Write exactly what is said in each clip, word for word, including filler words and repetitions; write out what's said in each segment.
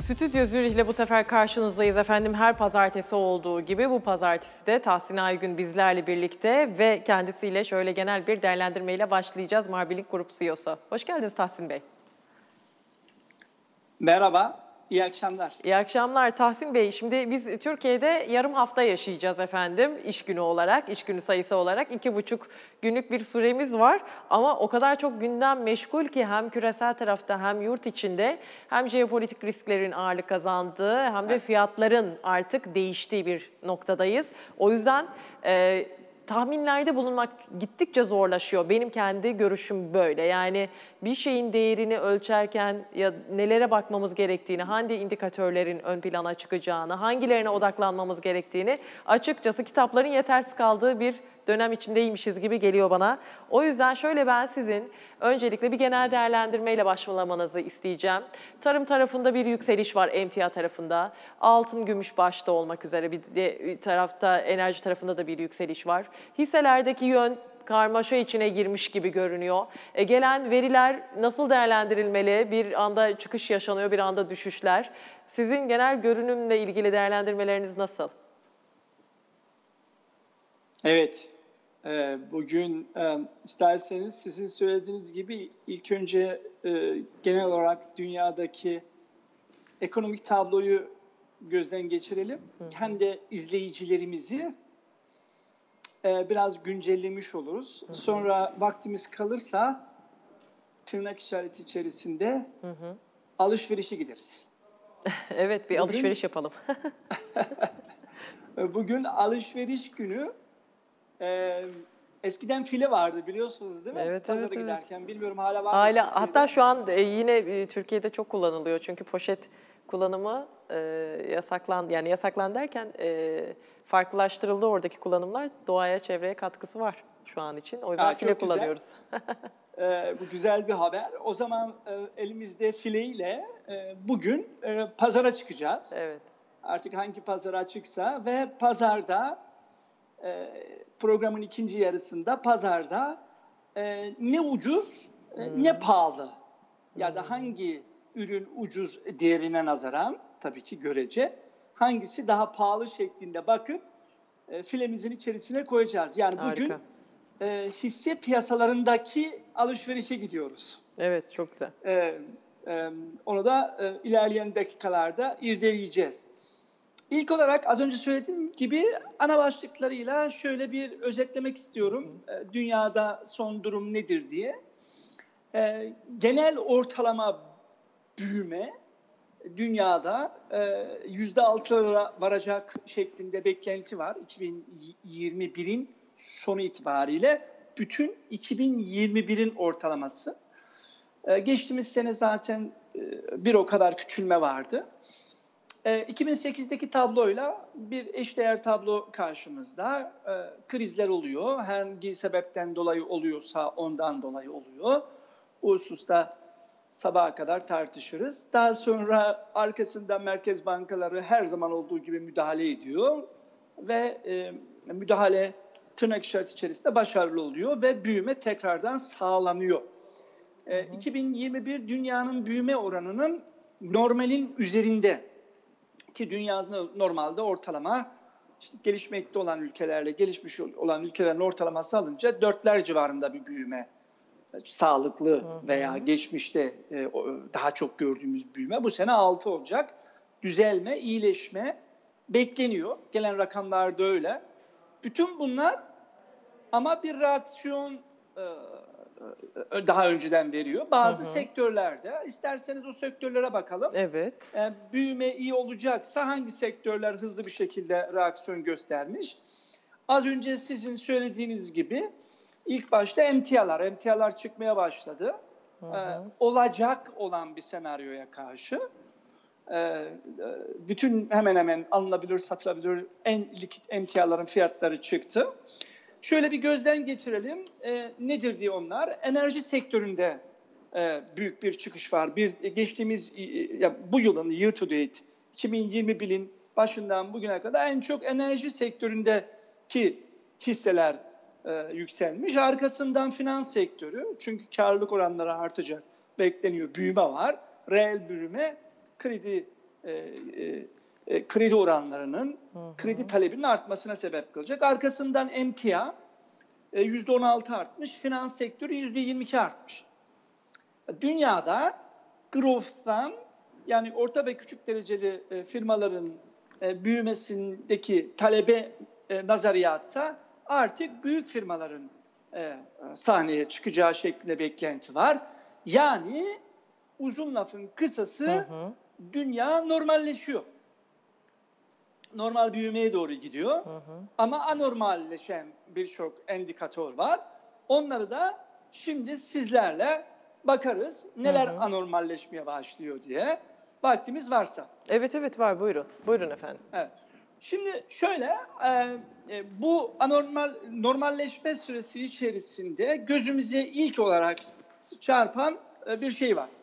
Stüdyo Zürih'le bu sefer karşınızdayız efendim. Her pazartesi olduğu gibi bu pazartesi de Tahsin Aygün bizlerle birlikte ve kendisiyle şöyle genel bir değerlendirmeyle başlayacağız. Marbilik Grup C E O'su. Hoş geldiniz Tahsin Bey. Merhaba, iyi akşamlar. İyi akşamlar Tahsin Bey. Şimdi biz Türkiye'de yarım hafta yaşayacağız efendim. İş günü olarak, iş günü sayısı olarak iki buçuk günlük bir süremiz var. Ama o kadar çok gündem meşgul ki hem küresel tarafta hem yurt içinde hem jeopolitik risklerin ağırlık kazandığı hem de fiyatların artık değiştiği bir noktadayız. O yüzden e, tahminlerde bulunmak gittikçe zorlaşıyor. Benim kendi görüşüm böyle. Yani bir şeyin değerini ölçerken ya nelere bakmamız gerektiğini, hangi indikatörlerin ön plana çıkacağını, hangilerine odaklanmamız gerektiğini açıkçası kitapların yetersiz kaldığı bir dönem içindeymişiz gibi geliyor bana. O yüzden şöyle ben sizin öncelikle bir genel değerlendirmeyle başlamanızı isteyeceğim. Tarım tarafında bir yükseliş var, emtia tarafında. Altın, gümüş başta olmak üzere bir de tarafta enerji tarafında da bir yükseliş var. Hisselerdeki yön karmaşa içine girmiş gibi görünüyor. E, gelen veriler nasıl değerlendirilmeli? Bir anda çıkış yaşanıyor, bir anda düşüşler. Sizin genel görünümle ilgili değerlendirmeleriniz nasıl? Evet, bugün isterseniz sizin söylediğiniz gibi ilk önce genel olarak dünyadaki ekonomik tabloyu gözden geçirelim. Hı hı. Hem de izleyicilerimizi biraz güncellemiş oluruz. Hı hı. Sonra vaktimiz kalırsa tırnak işareti içerisinde hı hı. alışverişe gideriz. Evet, bir bugün, alışveriş yapalım. Bugün alışveriş günü. Ee, eskiden file vardı biliyorsunuz değil mi? Evet, Pazara evet, giderken evet. Bilmiyorum hala var mı? Hala, hatta şu an yine Türkiye'de çok kullanılıyor. Çünkü poşet kullanımı e, yasaklandı. Yani yasaklandı derken e, farklılaştırıldı oradaki kullanımlar. Doğaya, çevreye katkısı var şu an için. O yüzden ha, file kullanıyoruz. ee, bu güzel bir haber. O zaman e, elimizde fileyle e, bugün e, pazara çıkacağız. Evet. Artık hangi pazara açıksa ve pazarda programın ikinci yarısında pazarda e, ne ucuz e, hmm. ne pahalı ya hmm. da hangi ürün ucuz değerine nazaran tabii ki görece hangisi daha pahalı şeklinde bakıp e, filemizin içerisine koyacağız. Yani bugün e, hisse piyasalarındaki alışverişe gidiyoruz. Evet, çok güzel. E, e, onu da e, ilerleyen dakikalarda irdeleyeceğiz. İlk olarak az önce söylediğim gibi ana başlıklarıyla şöyle bir özetlemek istiyorum. E, dünyada son durum nedir diye. E, genel ortalama büyüme dünyada e, yüzde altılara varacak şeklinde beklenti var. iki bin yirmi birin sonu itibariyle bütün iki bin yirmi birin ortalaması. E, geçtiğimiz sene zaten e, bir o kadar küçülme vardı. iki bin sekizdeki tabloyla bir eşdeğer tablo karşımızda. Krizler oluyor. Hangi sebepten dolayı oluyorsa ondan dolayı oluyor. Bu hususta sabaha kadar tartışırız. Daha sonra arkasından merkez bankaları her zaman olduğu gibi müdahale ediyor. Ve müdahale tırnak işareti içerisinde başarılı oluyor ve büyüme tekrardan sağlanıyor. Hı hı. iki bin yirmi bir dünyanın büyüme oranının normalin üzerinde. Ki dünyada normalde ortalama işte gelişmekte olan ülkelerle gelişmiş olan ülkelerin ortalaması alınca dörtler civarında bir büyüme. Sağlıklı veya geçmişte daha çok gördüğümüz büyüme bu sene altı olacak. Düzelme, iyileşme bekleniyor. Gelen rakamlar da öyle. Bütün bunlar ama bir reaksiyon daha önceden veriyor. Bazı hı hı. sektörlerde, isterseniz o sektörlere bakalım. Evet. E, büyüme iyi olacaksa hangi sektörler hızlı bir şekilde reaksiyon göstermiş? Az önce sizin söylediğiniz gibi ilk başta emtialar, emtialar çıkmaya başladı. Hı hı. E, olacak olan bir senaryoya karşı e, bütün hemen hemen alınabilir, satılabilir en likit emtiaların fiyatları çıktı. Şöyle bir gözden geçirelim. E, nedir diye onlar? Enerji sektöründe e, büyük bir çıkış var. Bir geçtiğimiz e, ya, bu yılın year to date iki bin yirmi birin başından bugüne kadar en çok enerji sektöründeki hisseler e, yükselmiş. Arkasından finans sektörü. Çünkü karlılık oranları artacak bekleniyor. Büyüme var. Reel büyüme, kredi e, e, e, kredi oranlarının, hı hı. kredi talebinin artmasına sebep kılacak. Arkasından emtia e, yüzde on altı artmış, finans sektörü yüzde yirmi iki artmış. Dünyada growth'tan, yani orta ve küçük dereceli e, firmaların e, büyümesindeki talebe e, nazariyatta artık büyük firmaların e, sahneye çıkacağı şeklinde beklenti var. Yani uzun lafın kısası, hı hı. dünya normalleşiyor. Normal büyümeye doğru gidiyor. Hı hı. Ama anormalleşen birçok endikatör var. Onları da şimdi sizlerle bakarız. Neler hı hı. anormalleşmeye başlıyor diye. Vaktimiz varsa. Evet evet var, buyurun. Buyurun efendim. Evet. Şimdi şöyle, e, e, bu anormal normalleşme süresi içerisinde gözümüze ilk olarak çarpan e, bir şey var.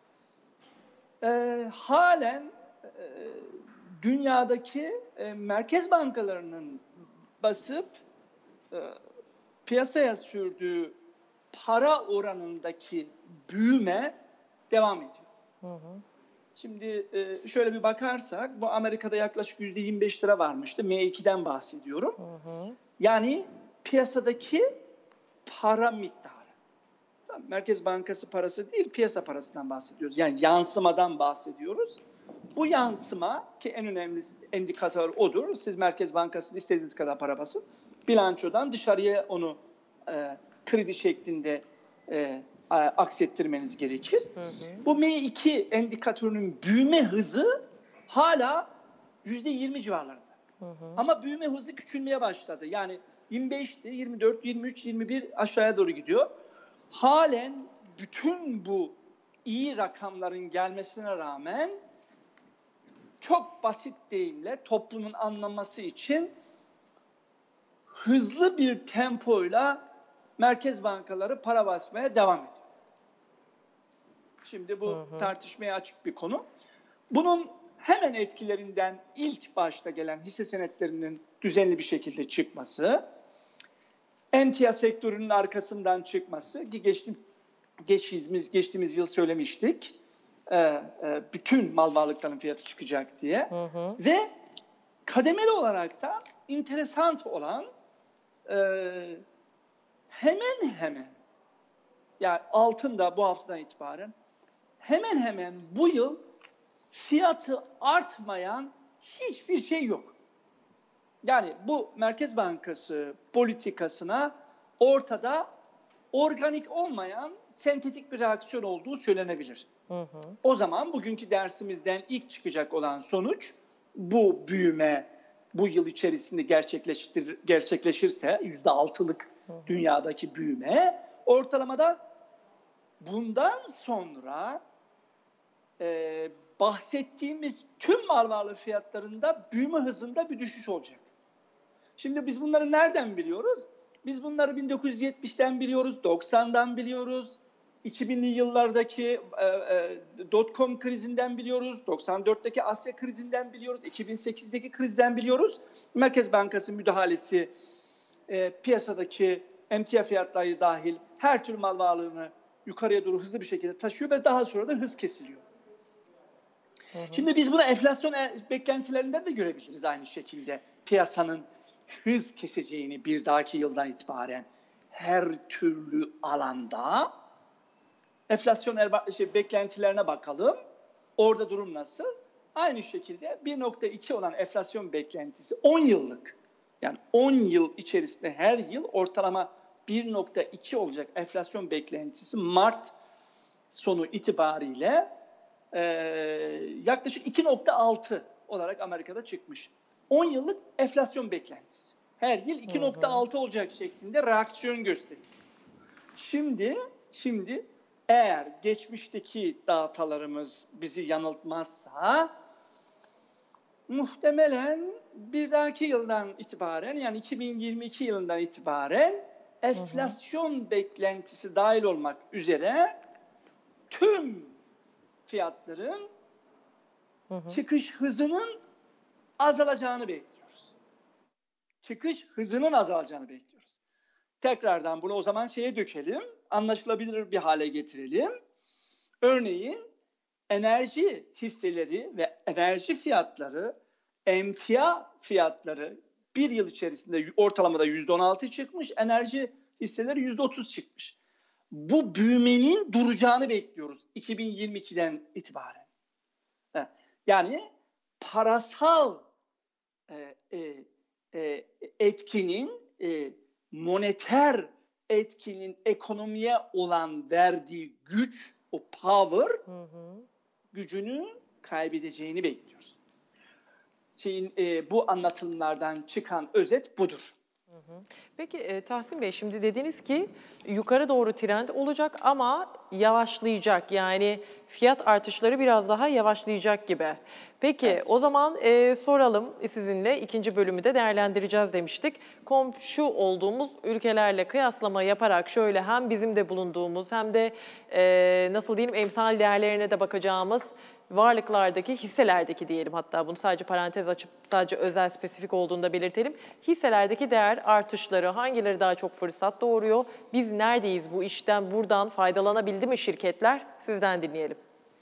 E, halen e, dünyadaki e, merkez bankalarının basıp e, piyasaya sürdüğü para oranındaki büyüme devam ediyor. Hı hı. Şimdi e, şöyle bir bakarsak, bu Amerika'da yaklaşık yüzde yirmi beş lira varmıştı. M iki'den bahsediyorum. Hı hı. Yani piyasadaki para miktarı. Merkez Bankası parası değil, piyasa parasından bahsediyoruz. Yani yansımadan bahsediyoruz. Bu yansıma, ki en önemli indikatör odur. Siz Merkez Bankası'nda istediğiniz kadar para basın. Bilançodan dışarıya onu e, kredi şeklinde e, aksettirmeniz gerekir. Hı hı. Bu M iki endikatörünün büyüme hızı hala yüzde yirmi civarlarında. Hı hı. Ama büyüme hızı küçülmeye başladı. Yani yirmi beşti, yirmi dört, yirmi üç, yirmi bir aşağıya doğru gidiyor. Halen bütün bu iyi rakamların gelmesine rağmen çok basit deyimle toplumun anlaması için hızlı bir tempoyla merkez bankaları para basmaya devam ediyor. Şimdi bu hı hı. tartışmaya açık bir konu. Bunun hemen etkilerinden ilk başta gelen hisse senetlerinin düzenli bir şekilde çıkması, emtia sektörünün arkasından çıkması, geçtiğimiz, geçtiğimiz, geçtiğimiz yıl söylemiştik, e, e, bütün mal varlıkların fiyatı çıkacak diye. Hı hı. Ve kademeli olarak da enteresan olan e, hemen hemen, yani altın da bu haftadan itibaren hemen hemen bu yıl fiyatı artmayan hiçbir şey yok. Yani bu Merkez Bankası politikasına ortada organik olmayan sentetik bir reaksiyon olduğu söylenebilir. Hı hı. O zaman bugünkü dersimizden ilk çıkacak olan sonuç, bu büyüme bu yıl içerisinde gerçekleştir, gerçekleşirse yüzde altılık dünyadaki büyüme, ortalamada bundan sonra e, bahsettiğimiz tüm mal varlığı fiyatlarında büyüme hızında bir düşüş olacak. Şimdi biz bunları nereden biliyoruz? Biz bunları bin dokuz yüz yetmişten biliyoruz, doksandan biliyoruz, iki binli yıllardaki e, e, dot-com krizinden biliyoruz, doksan dörtteki Asya krizinden biliyoruz, iki bin sekizdeki krizden biliyoruz. Merkez Bankası müdahalesi e, piyasadaki emtia fiyatları dahil her türlü mal varlığını yukarıya doğru hızlı bir şekilde taşıyor ve daha sonra da hız kesiliyor. Hı hı. Şimdi biz bunu enflasyon beklentilerinden de görebiliriz aynı şekilde. Piyasanın hız keseceğini bir dahaki yıldan itibaren her türlü alanda enflasyon şey, beklentilerine bakalım. Orada durum nasıl? Aynı şekilde bir nokta iki olan enflasyon beklentisi on yıllık. Yani on yıl içerisinde her yıl ortalama bir nokta iki olacak enflasyon beklentisi Mart sonu itibariyle e, yaklaşık iki nokta altı olarak Amerika'da çıkmış. on yıllık enflasyon beklentisi. Her yıl iki nokta altı olacak şeklinde reaksiyon gösteriyor. Şimdi, şimdi eğer geçmişteki datalarımız bizi yanıltmazsa muhtemelen bir dahaki yıldan itibaren, yani iki bin yirmi iki yılından itibaren enflasyon hı hı. beklentisi dahil olmak üzere tüm fiyatların hı hı. çıkış hızının azalacağını bekliyoruz. Çıkış hızının azalacağını bekliyoruz. Tekrardan bunu o zaman şeye dökelim, anlaşılabilir bir hale getirelim. Örneğin enerji hisseleri ve enerji fiyatları, emtia fiyatları bir yıl içerisinde ortalamada yüzde on altı çıkmış, enerji hisseleri yüzde otuz çıkmış. Bu büyümenin duracağını bekliyoruz iki bin yirmi ikiden itibaren. Yani parasal e, e, e, etkinin, e, moneter etkinin ekonomiye olan verdiği güç, o power hı hı. gücünü kaybedeceğini bekliyoruz. Şeyin, e, bu anlatımlardan çıkan özet budur. Hı hı. Peki e, Tahsin Bey, şimdi dediniz ki yukarı doğru trend olacak ama yavaşlayacak. Yani fiyat artışları biraz daha yavaşlayacak gibi. Peki evet. O zaman e, soralım, sizinle ikinci bölümü de değerlendireceğiz demiştik. Komşu olduğumuz ülkelerle kıyaslama yaparak şöyle hem bizim de bulunduğumuz hem de e, nasıl diyelim emsal değerlerine de bakacağımız varlıklardaki, hisselerdeki diyelim, hatta bunu sadece parantez açıp sadece özel spesifik olduğunda belirtelim. Hisselerdeki değer artışları hangileri daha çok fırsat doğuruyor? Biz neredeyiz bu işten, buradan faydalanabildi mi şirketler? Sizden dinleyelim.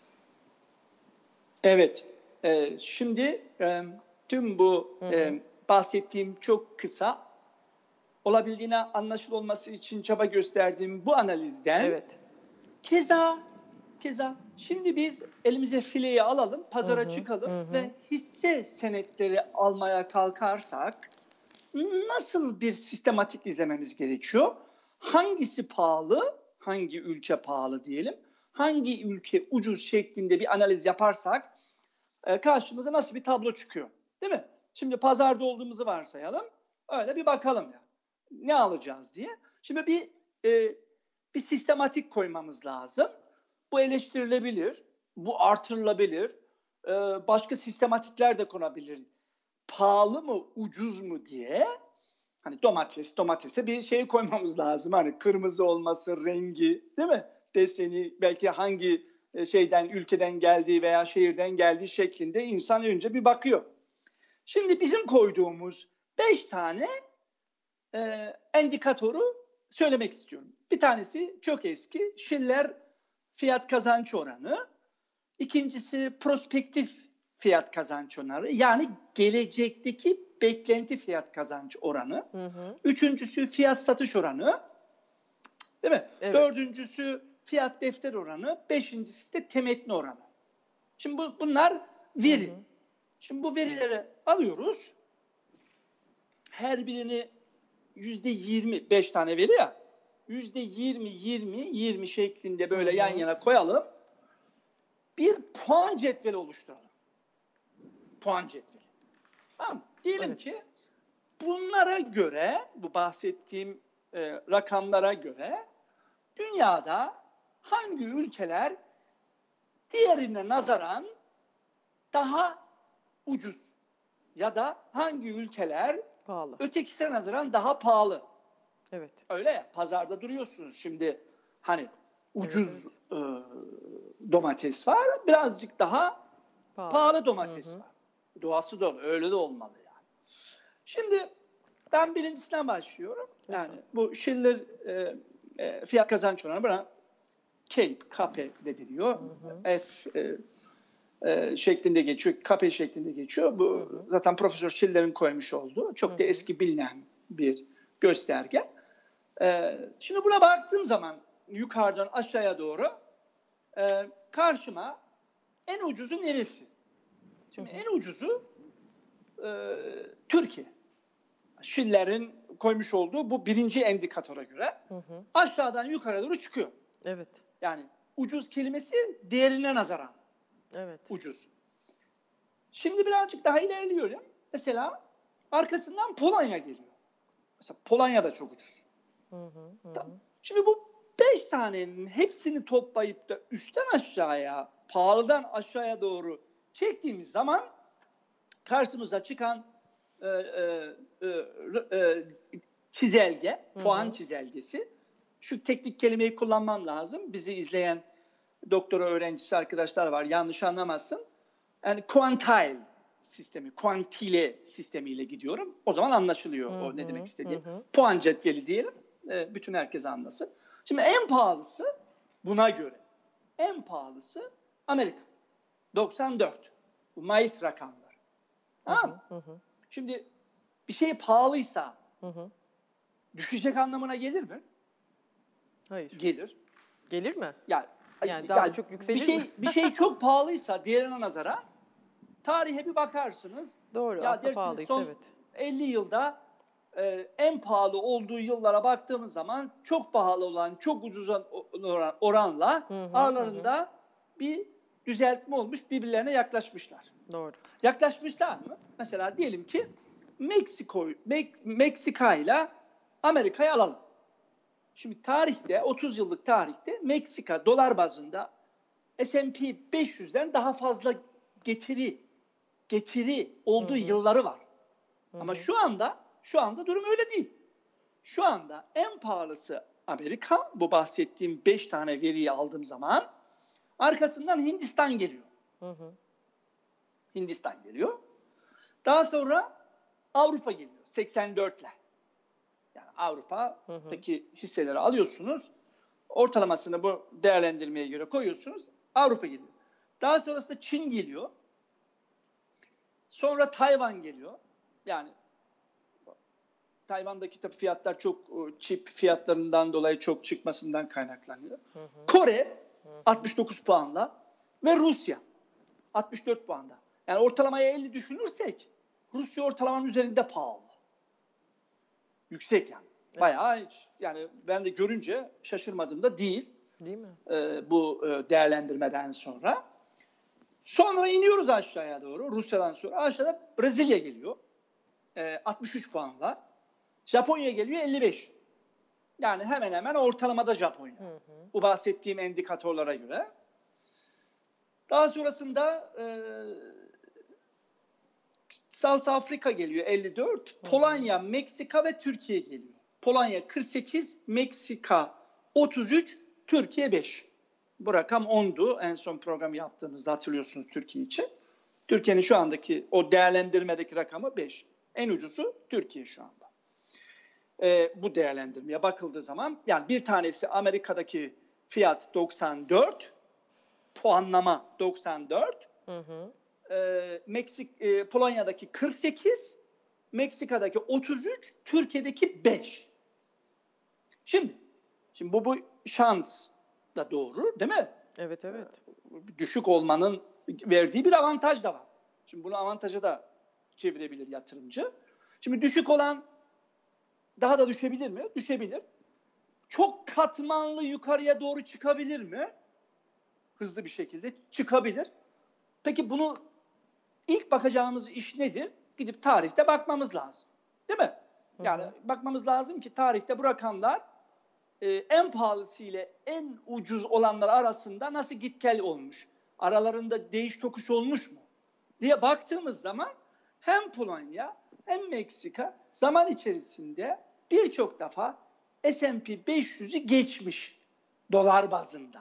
Evet, e, şimdi e, tüm bu hı hı. E, bahsettiğim çok kısa, olabildiğine anlaşılır olması için çaba gösterdiğim bu analizden evet. keza Keza şimdi biz elimize fileyi alalım, pazara hı hı, çıkalım hı. ve hisse senetleri almaya kalkarsak nasıl bir sistematik izlememiz gerekiyor? Hangisi pahalı, hangi ülke pahalı diyelim, hangi ülke ucuz şeklinde bir analiz yaparsak karşımıza nasıl bir tablo çıkıyor, değil mi? Şimdi pazarda olduğumuzu varsayalım, öyle bir bakalım ya, ne alacağız diye. Şimdi bir e, bir sistematik koymamız lazım. Bu eleştirilebilir, bu artırılabilir, ee, başka sistematikler de konabilir. Pahalı mı, ucuz mu diye. Hani domates, domatese bir şey koymamız lazım. Hani kırmızı olması, rengi, değil mi? Deseni, belki hangi şeyden, ülkeden geldiği veya şehirden geldiği şeklinde insan önce bir bakıyor. Şimdi bizim koyduğumuz beş tane e, endikatörü söylemek istiyorum. Bir tanesi çok eski, Schiller fiyat kazanç oranı. İkincisi prospektif fiyat kazanç oranı. Yani gelecekteki beklenti fiyat kazanç oranı. Hı hı. Üçüncüsü fiyat satış oranı. Değil mi? Evet. Dördüncüsü fiyat defter oranı. Beşincisi de temettü oranı. Şimdi bu, bunlar veri. Hı hı. Şimdi bu verileri alıyoruz. Her birini yüzde yirmi, beş tane veri ya. yüzde yirmi, yirmi, yirmi şeklinde böyle hı hı. yan yana koyalım. Bir puan cetveli oluşturalım. Puan cetveli. Tamam. Diyelim evet. ki bunlara göre, bu bahsettiğim e, rakamlara göre dünyada hangi ülkeler diğerine nazaran daha ucuz ya da hangi ülkeler pahalı, ötekisine nazaran daha pahalı. Evet. Öyle ya, pazarda duruyorsunuz şimdi, hani ucuz evet, evet. E, domates var, birazcık daha pahalı, pahalı domates hı hı. var. Doğası da öyle de olmalı yani. Şimdi ben birincisinden başlıyorum. Yani lütfen. Bu Schiller e, e, fiyat kazanç oranı buna K P, K P deniliyor. Hı hı. F e, e, şeklinde geçiyor, K P şeklinde geçiyor. Bu hı hı. zaten Profesör Schiller'in koymuş olduğu çok hı hı. da eski bilinen bir gösterge. E, şimdi buna baktığım zaman yukarıdan aşağıya doğru e, karşıma en ucuzu neresi? Şimdi hı hı. en ucuzu e, Türkiye. Schiller'in koymuş olduğu bu birinci endikatöre göre hı hı. aşağıdan yukarı doğru çıkıyor. Evet. Yani ucuz kelimesi değerine nazaran evet. ucuz. Şimdi birazcık daha ilerliyorum. Mesela arkasından Polonya geliyor. Mesela Polonya da çok ucuz. Hı hı, hı. Tamam. Şimdi bu beş tanenin hepsini toplayıp da üstten aşağıya, pahalıdan aşağıya doğru çektiğimiz zaman karşımıza çıkan e, e, e, e, çizelge, hı hı. puan çizelgesi. Şu teknik kelimeyi kullanmam lazım. Bizi izleyen doktora öğrencisi arkadaşlar var, yanlış anlamasın. Yani kuantile sistemi, kuantile sistemiyle gidiyorum. O zaman anlaşılıyor hı hı, o ne demek istediğim. Hı hı. Puan cetveli diyelim, e, bütün herkes anlasın. Şimdi en pahalısı buna göre, en pahalısı Amerika. doksan dört. Bu Mayıs rakamları. Tamam mı? Hı hı. Şimdi bir şey pahalıysa Hı hı. düşecek anlamına gelir mi? Hayır. Gelir. Gelir mi? Yani, Yani daha da çok yükselir bir şey mi? bir şey çok pahalıysa diğerine nazara tarihe bir bakarsınız. Doğru. Ya Aslında dersiniz pahalıysa son evet. elli yılda e, en pahalı olduğu yıllara baktığımız zaman çok pahalı olan, çok ucuz oran, oranla Hı hı, aralarında hı. bir düzeltme olmuş, birbirlerine yaklaşmışlar. Doğru. Yaklaşmışlar mı? Mesela diyelim ki Meksiko, Mek, Meksika ile Amerika'yı alalım. Şimdi tarihte, otuz yıllık tarihte Meksika dolar bazında S and P beş yüzden daha fazla getiri getiri olduğu hı hı. yılları var. Hı hı. Ama şu anda şu anda durum öyle değil. Şu anda en pahalısı Amerika. Bu bahsettiğim beş tane veriyi aldığım zaman arkasından Hindistan geliyor. Hı hı. Hindistan geliyor. Daha sonra Avrupa geliyor seksen dörtle. Yani Avrupa'daki hı hı. hisseleri alıyorsunuz. Ortalamasını bu değerlendirmeye göre koyuyorsunuz. Avrupa geliyor. Daha sonrasında Çin geliyor. Sonra Tayvan geliyor. Yani Tayvan'daki tabii fiyatlar çok çip fiyatlarından dolayı çok çıkmasından kaynaklanıyor. Hı hı. Kore hı hı. altmış dokuz puanla ve Rusya altmış dört puanda. Yani ortalamaya elli düşünürsek Rusya ortalamanın üzerinde pahalı. Yüksek yani. Evet. Bayağı hiç, yani ben de görünce şaşırmadım da değil. Değil mi? E, bu e, değerlendirmeden sonra. Sonra iniyoruz aşağıya doğru. Rusya'dan sonra aşağıda Brezilya geliyor. E, altmış üç puanla. Japonya geliyor elli beş. Yani hemen hemen ortalamada Japonya. Hı hı. Bu bahsettiğim indikatörlere göre. Daha sonrasında e, South Afrika geliyor elli dört. Hı hı. Polonya, Meksika ve Türkiye geliyor. Polonya kırk sekiz, Meksika otuz üç, Türkiye beş. Bu rakam ondu en son program yaptığımızda, hatırlıyorsunuz Türkiye için. Türkiye'nin şu andaki o değerlendirmedeki rakamı beş. En ucuzu Türkiye şu anda. Ee, bu değerlendirmeye bakıldığı zaman yani bir tanesi Amerika'daki fiyat doksan dört, puanlama doksan dört, hı hı. E, Meksik, e, Polonya'daki kırk sekiz, Meksika'daki otuz üç, Türkiye'deki beş. Şimdi, şimdi bu, bu şans da doğru değil mi? Evet, evet. Düşük olmanın verdiği bir avantaj da var. Şimdi bunu avantaja da çevirebilir yatırımcı. Şimdi düşük olan daha da düşebilir mi? Düşebilir. Çok katmanlı yukarıya doğru çıkabilir mi? Hızlı bir şekilde çıkabilir. Peki bunu ilk bakacağımız iş nedir? Gidip tarihte bakmamız lazım. Değil mi? Yani hı hı. bakmamız lazım ki tarihte bu rakamlar e, en pahalısı ile en ucuz olanlar arasında nasıl git gel olmuş? Aralarında değiş tokuş olmuş mu? Diye baktığımız zaman hem Polonya hem Meksika zaman içerisinde birçok defa S and P beş yüzü geçmiş dolar bazında.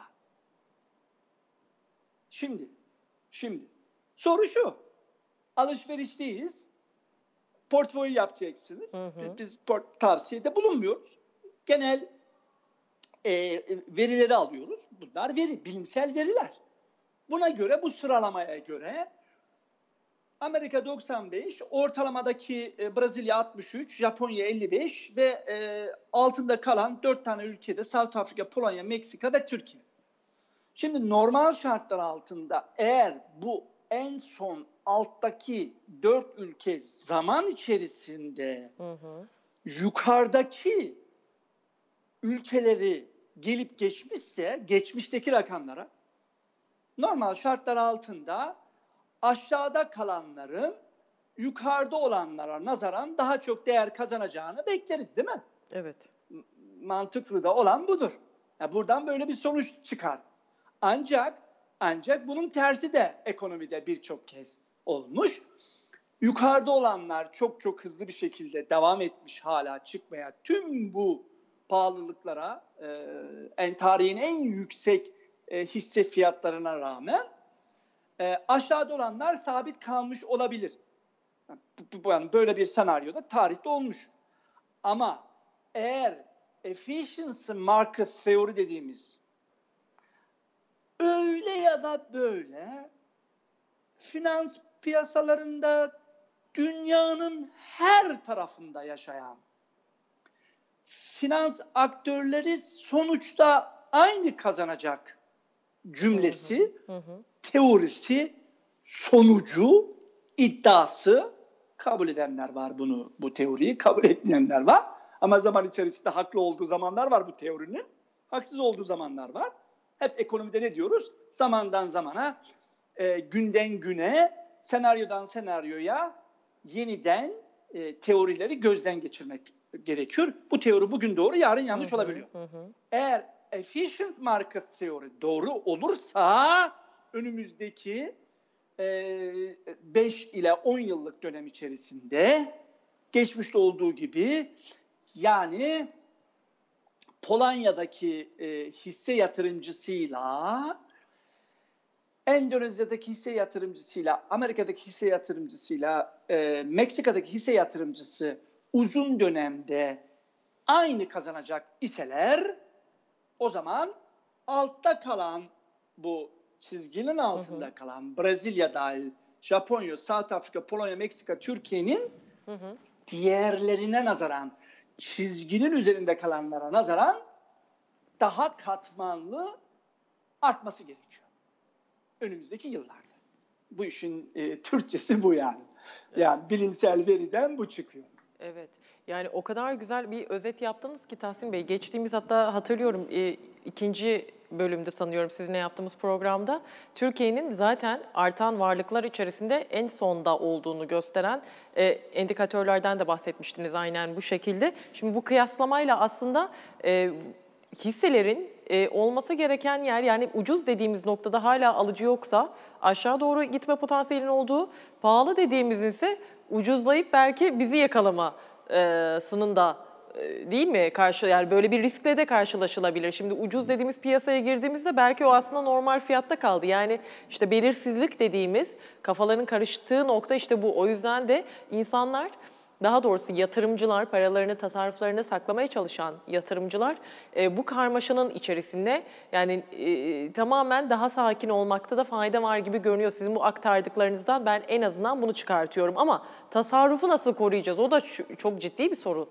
Şimdi, şimdi soru şu. Alışverişteyiz. Portföy yapacaksınız. Hı hı. Biz port- tavsiyede bulunmuyoruz. Genel e, verileri alıyoruz. Bunlar veri, bilimsel veriler. Buna göre, bu sıralamaya göre Amerika doksan beş, ortalamadaki e, Brezilya altmış üç, Japonya elli beş ve e, altında kalan dört tane ülkede South Afrika, Polonya, Meksika ve Türkiye. Şimdi normal şartlar altında eğer bu en son alttaki dört ülke zaman içerisinde hı hı. yukarıdaki ülkeleri gelip geçmişse, geçmişteki rakamlara, normal şartlar altında aşağıda kalanların yukarıda olanlara nazaran daha çok değer kazanacağını bekleriz değil mi? Evet. Mantıklı da olan budur. Yani buradan böyle bir sonuç çıkar. Ancak ancak bunun tersi de ekonomide birçok kez olmuş. Yukarıda olanlar çok çok hızlı bir şekilde devam etmiş hala çıkmaya. Tüm bu pahalılıklara, e, en tarihin en yüksek e, hisse fiyatlarına rağmen e, aşağıda olanlar sabit kalmış olabilir. Yani böyle bir senaryoda tarihte olmuş. Ama eğer efficiency market theory dediğimiz öyle ya da böyle finans piyasalarında dünyanın her tarafında yaşayan finans aktörleri sonuçta aynı kazanacak cümlesi, Hı hı. teorisi, sonucu, iddiası kabul edenler var bunu, bu teoriyi kabul etmeyenler var. Ama zaman içerisinde haklı olduğu zamanlar var bu teorinin, haksız olduğu zamanlar var. Hep ekonomide ne diyoruz? Zamandan zamana, e, günden güne, senaryodan senaryoya yeniden e, teorileri gözden geçirmek gerekiyor. Bu teori bugün doğru, yarın yanlış Hı hı, olabiliyor. hı hı. Eğer efficient market theory doğru olursa önümüzdeki beş ile on yıllık dönem içerisinde geçmişte olduğu gibi, yani Polonya'daki e, hisse yatırımcısıyla, Endonezya'daki hisse yatırımcısıyla, Amerika'daki hisse yatırımcısıyla, e, Meksika'daki hisse yatırımcısı uzun dönemde aynı kazanacak iseler, o zaman altta kalan, bu çizginin altında hı hı. kalan Brezilya dahil, Japonya, South Afrika, Polonya, Meksika, Türkiye'nin hı hı. diğerlerine nazaran, çizginin üzerinde kalanlara nazaran daha katmanlı artması gerekiyor önümüzdeki yıllarda. Bu işin e, Türkçesi bu yani. Yani evet. Bilimsel veriden bu çıkıyor. Evet. Yani o kadar güzel bir özet yaptınız ki Tahsin Bey. Geçtiğimiz, hatta hatırlıyorum e, ikinci bölümde sanıyorum sizinle yaptığımız programda Türkiye'nin zaten artan varlıklar içerisinde en sonda olduğunu gösteren e, indikatörlerden de bahsetmiştiniz aynen bu şekilde. Şimdi bu kıyaslamayla aslında e, hisselerin e, olması gereken yer, yani ucuz dediğimiz noktada hala alıcı yoksa aşağı doğru gitme potansiyelinin olduğu, pahalı dediğimizin ise ucuzlayıp belki bizi yakalamasının da e, değil mi karşı, yani böyle bir riskle de karşılaşılabilir. Şimdi ucuz dediğimiz piyasaya girdiğimizde belki o aslında normal fiyatta kaldı. Yani işte belirsizlik dediğimiz, kafaların karıştığı nokta işte bu. O yüzden de insanlar, daha doğrusu yatırımcılar, paralarını, tasarruflarını saklamaya çalışan yatırımcılar e, bu karmaşanın içerisinde, yani e, tamamen daha sakin olmakta da fayda var gibi görünüyor. Sizin bu aktardıklarınızdan ben en azından bunu çıkartıyorum. Ama tasarrufu nasıl koruyacağız? O da çok ciddi bir sorun.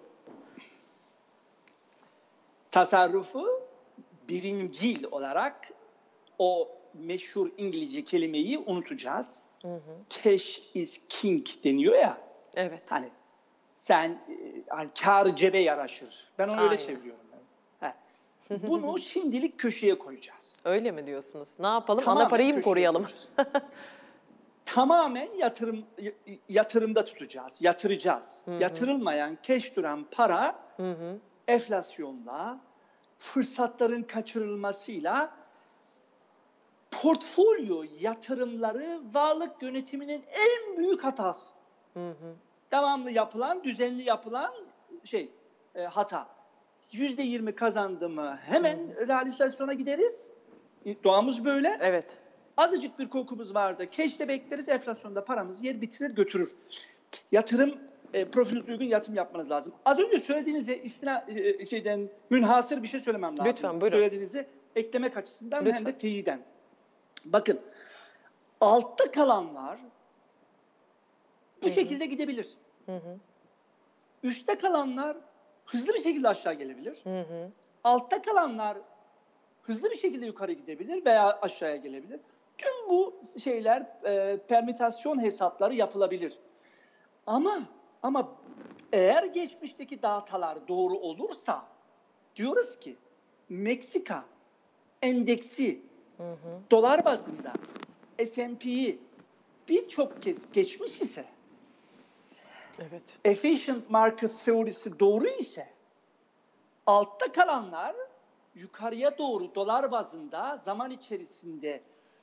Tasarrufu birincil olarak o meşhur İngilizce kelimeyi unutacağız. Hı hı. Cash is king deniyor ya. Evet. Hani sen hani kâr cebe yaraşır. Ben onu Aynen. öyle çeviriyorum. Ben. Bunu şimdilik köşeye koyacağız. Öyle mi diyorsunuz? Ne yapalım? Tamamen ana parayı mı koruyalım? Tamamen yatırım yatırımda tutacağız, yatıracağız. Hı hı. Yatırılmayan, keş duran para hı hı. enflasyonla, fırsatların kaçırılmasıyla portfolyo yatırımları varlık yönetiminin en büyük hatası. Hı hı. Devamlı yapılan, düzenli yapılan şey e, hata. Yüzde yirmi kazandı mı hemen hmm. realizasyona gideriz. Doğamız böyle. Evet. Azıcık bir korkumuz vardı. Keşte bekleriz, enflasyonda paramızı yer bitirir götürür. Yatırım, e, profilinize uygun yatırım yapmanız lazım. Az önce söylediğinize istina, e, şeyden münhasır bir şey söylemem lazım. Lütfen buyurun. Söylediğinizi eklemek açısından Lütfen. hem de teyiden. Bakın, altta kalanlar bu Hı-hı. şekilde gidebilir. Hı-hı. Üstte kalanlar hızlı bir şekilde aşağı gelebilir. Hı-hı. Altta kalanlar hızlı bir şekilde yukarı gidebilir veya aşağıya gelebilir. Tüm bu şeyler e, permütasyon hesapları yapılabilir. Ama ama eğer geçmişteki datalar doğru olursa diyoruz ki Meksika endeksi hı hı. dolar bazında S and P'yi birçok kez geçmiş ise, evet. efficient market teorisi doğru ise, altta kalanlar yukarıya doğru dolar bazında zaman içerisinde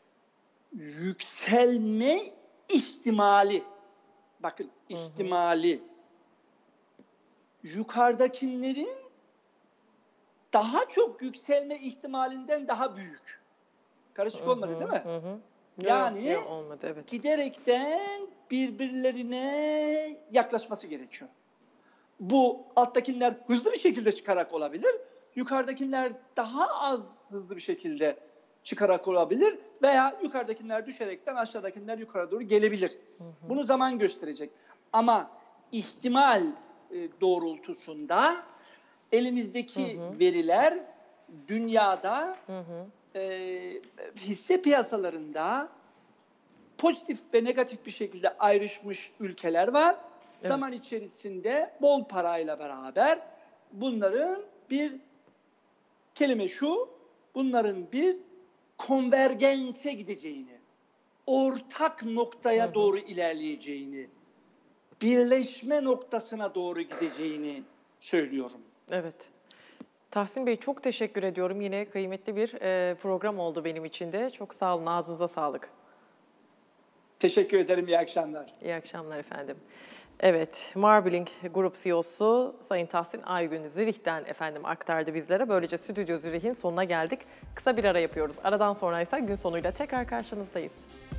yükselme ihtimali, bakın ihtimali, hı hı. yukarıdakilerin daha çok yükselme ihtimalinden daha büyük. Karışık hı hı. olmadı değil mi? Hı hı. Yani yok, yok, olmadı, evet. Giderekten birbirlerine yaklaşması gerekiyor. Bu alttakiler hızlı bir şekilde çıkarak olabilir. Yukarıdakiler daha az hızlı bir şekilde çıkarak olabilir veya yukarıdakiler düşerekten aşağıdakiler yukarı doğru gelebilir. Bunu zaman gösterecek. Ama ihtimal e, doğrultusunda elimizdeki hı hı. veriler dünyada hı hı. E, hisse piyasalarında pozitif ve negatif bir şekilde ayrışmış ülkeler var. Evet. Zaman içerisinde bol parayla beraber bunların bir kelime şu, bunların bir konvergense gideceğini, ortak noktaya hı hı. doğru ilerleyeceğini, birleşme noktasına doğru gideceğini söylüyorum. Evet. Tahsin Bey çok teşekkür ediyorum. Yine kıymetli bir e, program oldu benim için de. Çok sağ olun, ağzınıza sağlık. Teşekkür ederim, iyi akşamlar. İyi akşamlar efendim. Evet, Marbling Grup C E O'su Sayın Tahsin Aygün Zürih'ten efendim aktardı bizlere. Böylece Stüdyo Zürih'in sonuna geldik. Kısa bir ara yapıyoruz. Aradan sonra ise gün sonuyla tekrar karşınızdayız.